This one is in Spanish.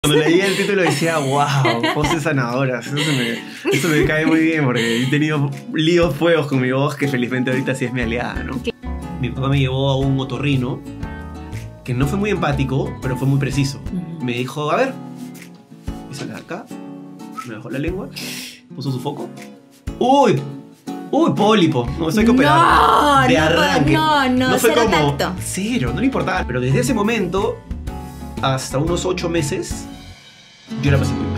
Cuando leí el título decía, wow, voces sanadoras. Eso me cae muy bien porque he tenido líos fuegos con mi voz que felizmente ahorita sí es mi aliada, ¿no? Mi papá me llevó a un otorrino que no fue muy empático, pero fue muy preciso. Me dijo, a ver, hizo la de acá, me bajó la lengua, puso su foco. ¡Uy! ¡Uy, pólipo! No, eso hay que operar. De arranque. No fue cero como, tacto. Cero, no le importaba. Pero desde ese momento, hasta unos 8 meses, yo la pasé muy bien.